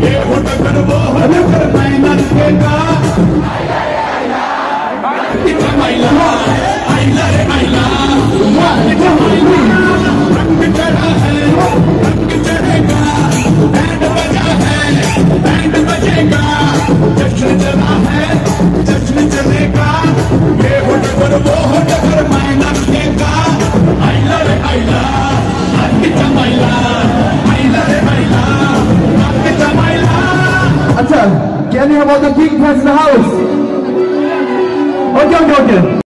ये हो टकर वो हो टकर मैं नलकेगा मैला आइला रे आइला रंग चढ़ा है रंग चढ़ेगा बैंड बजा है बैंड बजेगा जश्न चला है जश्न चलेगा ये हो टकर वो हो टकर मैं नलकेगा आइला रे आइला मैला आइला रे मैला मैला। Acha, can you have all the king fans in the house? Okay.